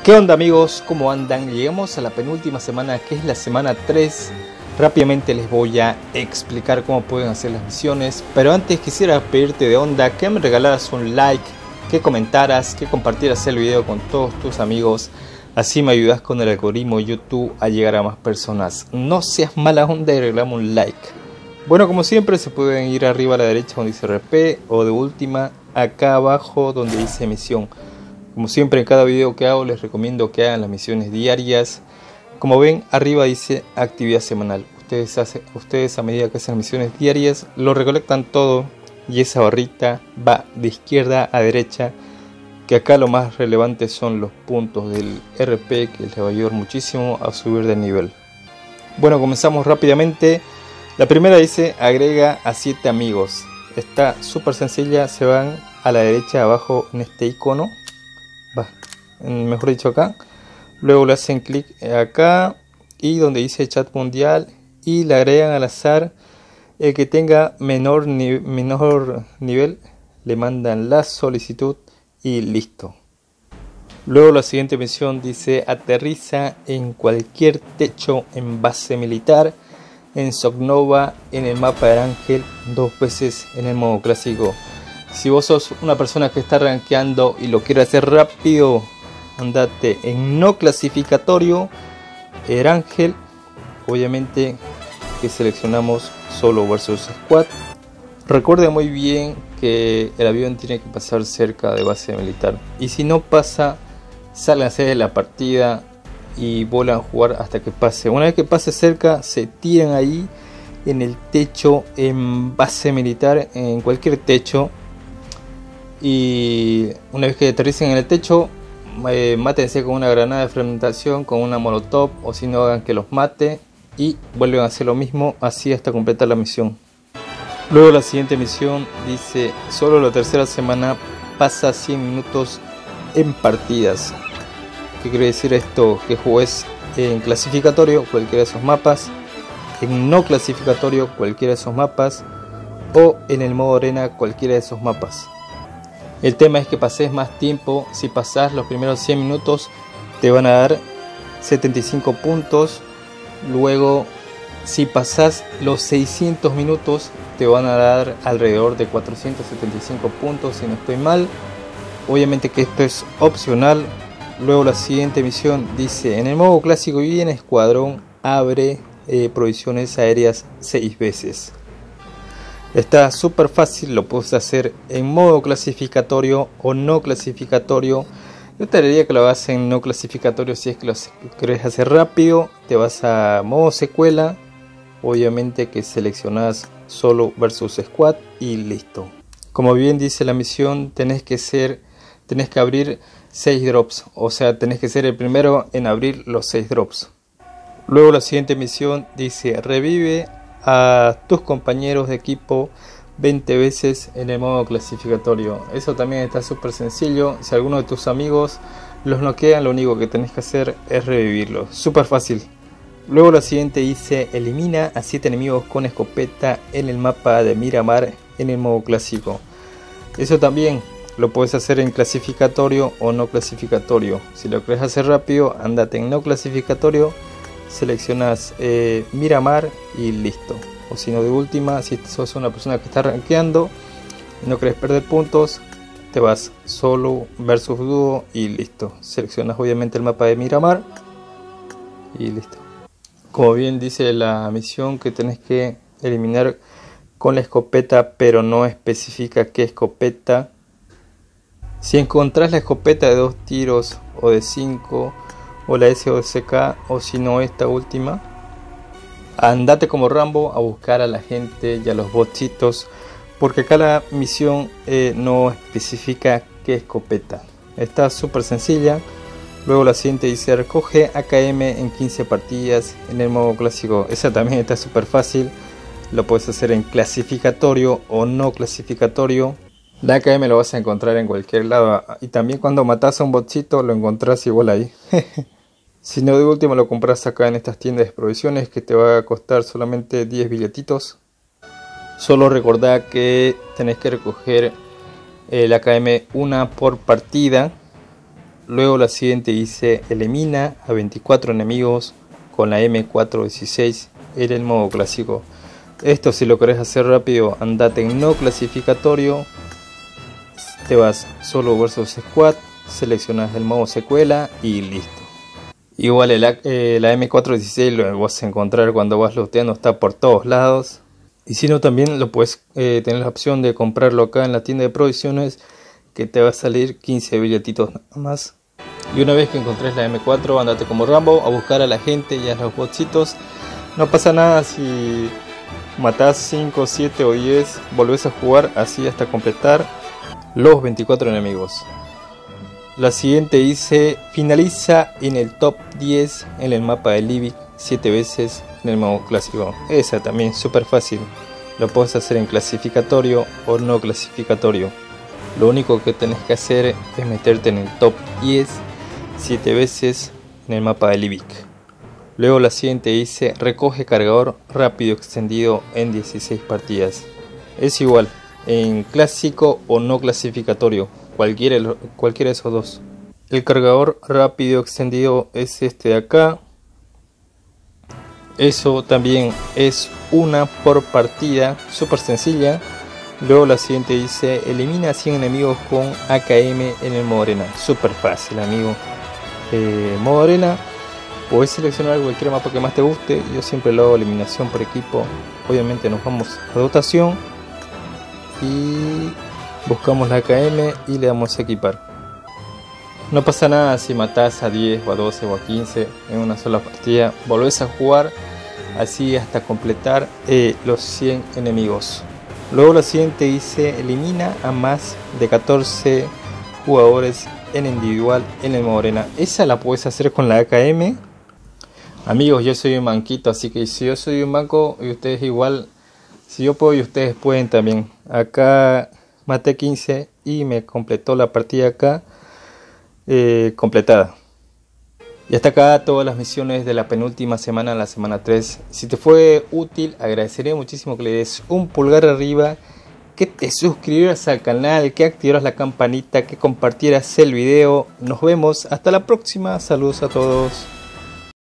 ¿Qué onda amigos? ¿Cómo andan? Llegamos a la penúltima semana, que es la semana 3. Rápidamente les voy a explicar cómo pueden hacer las misiones, pero antes quisiera pedirte de onda que me regalaras un like, que comentaras, que compartieras el video con todos tus amigos. Así me ayudas con el algoritmo de YouTube a llegar a más personas. No seas mala onda y regalame un like. Bueno, como siempre se pueden ir arriba a la derecha donde dice RP, o de última acá abajo donde dice misión. Como siempre en cada video que hago les recomiendo que hagan las misiones diarias. Como ven arriba dice actividad semanal. Ustedes a medida que hacen misiones diarias lo recolectan todo y esa barrita va de izquierda a derecha. Que acá lo más relevante son los puntos del RP, que les va a ayudar muchísimo a subir de nivel. Bueno, comenzamos rápidamente. La primera dice agrega a 7 amigos. Está súper sencilla, se van a la derecha abajo en este icono. Mejor dicho acá. Luego le hacen clic acá y donde dice chat mundial y le agregan al azar el que tenga menor nivel. Le mandan la solicitud y listo. Luego la siguiente misión dice aterriza en cualquier techo en base militar en Soknova en el mapa de Ángel 2 veces en el modo clásico. Si vos sos una persona que está rankeando y lo quiere hacer rápido, andate en no clasificatorio Erangel. Obviamente que seleccionamos solo versus squad. Recuerde muy bien que el avión tiene que pasar cerca de base militar, y si no pasa, sálganse de la partida y vuelvan a jugar hasta que pase. Una vez que pase cerca, se tiran ahí en el techo en base militar, en cualquier techo, y una vez que aterricen en el techo, mátense con una granada de fragmentación, con una molotov, o si no, hagan que los mate y vuelven a hacer lo mismo, así hasta completar la misión. Luego la siguiente misión dice solo la tercera semana pasa 100 minutos en partidas. ¿Qué quiere decir esto? Que juegues en clasificatorio cualquiera de esos mapas, en no clasificatorio cualquiera de esos mapas, o en el modo arena cualquiera de esos mapas. El tema es que pases más tiempo. Si pasas los primeros 100 minutos te van a dar 75 puntos. Luego si pasas los 600 minutos te van a dar alrededor de 475 puntos, si no estoy mal. Obviamente que esto es opcional. Luego la siguiente misión dice en el modo clásico y en escuadrón abre provisiones aéreas 6 veces. Está súper fácil, lo puedes hacer en modo clasificatorio o no clasificatorio. Yo te diría que lo hagas en no clasificatorio si es que lo querés hacer rápido. Te vas a modo secuela, obviamente que seleccionas solo versus squad y listo. Como bien dice la misión, tenés que abrir 6 drops, o sea, tenés que ser el primero en abrir los 6 drops. Luego la siguiente misión dice revive a tus compañeros de equipo 20 veces en el modo clasificatorio. Eso también está súper sencillo. Si alguno de tus amigos los noquean, lo único que tenés que hacer es revivirlos. Súper fácil. Luego la siguiente dice elimina a 7 enemigos con escopeta en el mapa de Miramar en el modo clásico. Eso también lo puedes hacer en clasificatorio o no clasificatorio. Si lo querés hacer rápido, andate en no clasificatorio, seleccionas Miramar y listo. O si no, de última, si sos una persona que está rankeando y no querés perder puntos, te vas solo versus dúo y listo. Seleccionas obviamente el mapa de Miramar y listo. Como bien dice la misión, que tenés que eliminar con la escopeta, pero no especifica qué escopeta. Si encontrás la escopeta de 2 tiros o de 5 o la SOSK, o si no esta última, andate como Rambo a buscar a la gente y a los bochitos, porque acá la misión no especifica qué escopeta. Está súper sencilla. Luego la siguiente dice recoge AKM en 15 partidas en el modo clásico. Esa también está súper fácil. Lo puedes hacer en clasificatorio o no clasificatorio. La AKM lo vas a encontrar en cualquier lado, y también cuando matas a un botcito lo encontrás igual ahí. Si no, de último lo compras acá en estas tiendas de provisiones, que te va a costar solamente 10 billetitos. Solo recordá que tenés que recoger el AKM una por partida. Luego la siguiente dice elimina a 24 enemigos con la M416 en el modo clásico. Esto, si lo querés hacer rápido, andate en no clasificatorio, te vas solo versus squad, seleccionas el modo secuela y listo. Igual la M416 lo vas a encontrar cuando vas looteando, está por todos lados. Y si no, también lo puedes tener la opción de comprarlo acá en la tienda de provisiones, que te va a salir 15 billetitos nada más. Y una vez que encontres la M4, andate como Rambo a buscar a la gente y a los botsitos. No pasa nada si matás 5, 7 o 10, volvés a jugar así hasta completar los 24 enemigos. La siguiente dice finaliza en el top 10 en el mapa de Livic 7 veces en el modo clásico. Esa también súper fácil, lo puedes hacer en clasificatorio o no clasificatorio. Lo único que tenés que hacer es meterte en el top 10 7 veces en el mapa de Livic. Luego la siguiente dice recoge cargador rápido extendido en 16 partidas. Es igual en clásico o no clasificatorio, cualquiera de esos dos. El cargador rápido extendido es este de acá. Eso también es una por partida, súper sencilla. Luego la siguiente dice elimina 100 enemigos con AKM en el modo arena. Súper fácil, amigo. Modo arena, puedes seleccionar cualquier mapa que más te guste. Yo siempre lo hago eliminación por equipo. Obviamente nos vamos a dotación y buscamos la AKM y le damos a equipar. No pasa nada si matas a 10 o a 12 o a 15 en una sola partida. Volvés a jugar así hasta completar los 100 enemigos. Luego la siguiente dice elimina a más de 14 jugadores en individual en el modo arena. Esa la puedes hacer con la AKM. Amigos, yo soy un manquito, así que si yo soy un manco y ustedes igual, si yo puedo y ustedes pueden también. Acá maté 15 y me completó la partida acá completada. Y hasta acá todas las misiones de la penúltima semana, la semana 3. Si te fue útil, agradecería muchísimo que le des un pulgar arriba, que te suscribieras al canal, que activaras la campanita, que compartieras el video. Nos vemos hasta la próxima. Saludos a todos.